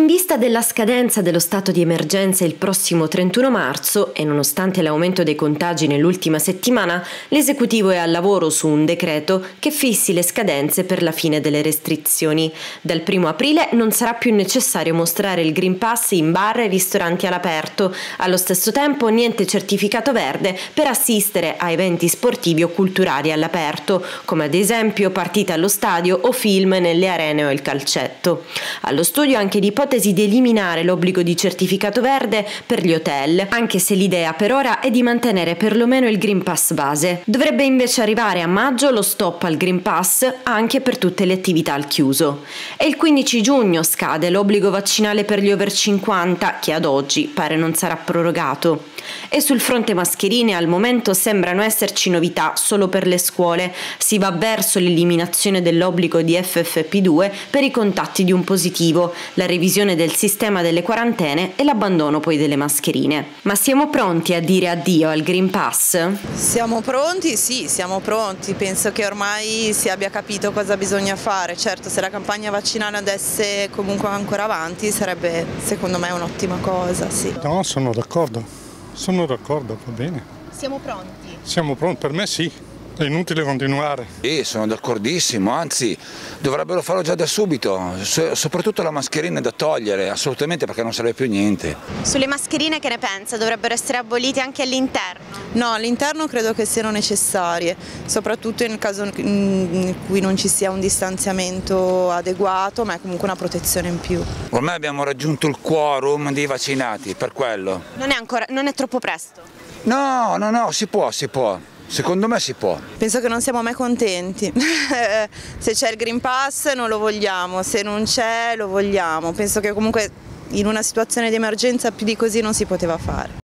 vista della scadenza dello stato di emergenza il prossimo 31 marzo e nonostante l'aumento dei contagi nell'ultima settimana, l'esecutivo è al lavoro su un decreto che fissi le scadenze per la fine delle restrizioni. Dal 1 aprile non sarà più necessario mostrare il Green Pass in bar e ristoranti all'aperto. Allo stesso tempo niente certificato verde per assistere a eventi sportivi o culturali all'aperto, come ad esempio partite allo stadio o film nelle arene o il calcetto. Allo studio anche l'ipotesi di eliminare l'obbligo di certificato verde per gli hotel, anche se l'idea per ora è di mantenere perlomeno il Green Pass base. Dovrebbe invece arrivare a maggio lo stop al Green Pass anche per tutte le attività al chiuso. E il 15 giugno scade l'obbligo vaccinale per gli over 50, che ad oggi pare non sarà prorogato. E sul fronte mascherine al momento sembrano esserci novità solo per le scuole. Si va verso l'eliminazione dell'obbligo di FFP2 per i contatti di un positivo, la revisione del sistema delle quarantene e l'abbandono poi delle mascherine. Ma siamo pronti a dire addio al Green Pass? Siamo pronti? Sì, siamo pronti. Penso che ormai si abbia capito cosa bisogna fare. Certo, se la campagna vaccinale andasse comunque ancora avanti sarebbe secondo me un'ottima cosa, sì. No, sono d'accordo. Sono d'accordo, va bene. Siamo pronti? Siamo pronti, per me sì, è inutile continuare. Sono d'accordissimo, anzi dovrebbero farlo già da subito, soprattutto la mascherina è da togliere, assolutamente, perché non serve più niente. Sulle mascherine che ne pensa? Dovrebbero essere abolite anche all'interno? No, all'interno credo che siano necessarie, soprattutto nel caso in cui non ci sia un distanziamento adeguato, ma è comunque una protezione in più. Ormai abbiamo raggiunto il quorum dei vaccinati, per quello. Non è troppo presto? No, si può. Secondo me si può. Penso che non siamo mai contenti. Se c'è il Green Pass non lo vogliamo, se non c'è lo vogliamo. Penso che comunque in una situazione di emergenza più di così non si poteva fare.